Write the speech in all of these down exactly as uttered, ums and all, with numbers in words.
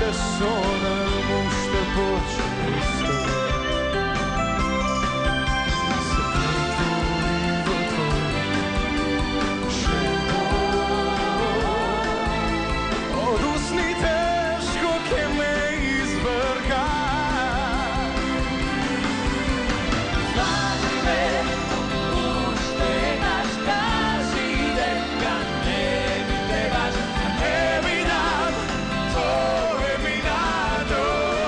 persone mušte počesto. Se pretvorio tvoj šepot, odusni teško ke me izvrga. Znaš me, ušte naš kaži deka, ne mi trebaš, a ne mi dam, to je mi nado.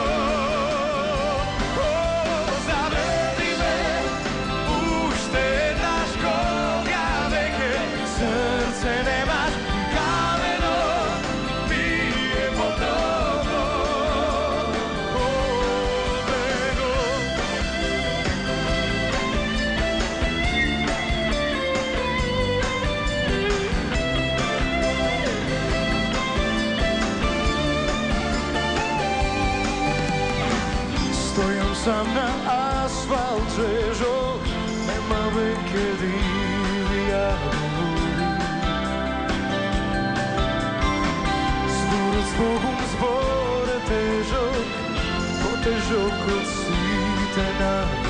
Zavedi me, ušte naš koga veke, srce nemaš, kameno bije po tobom. Odego. Stojam sam na asfalt svežo, nema veke divi jagodi. Zbor zbogom zbore težo, potežo kod site na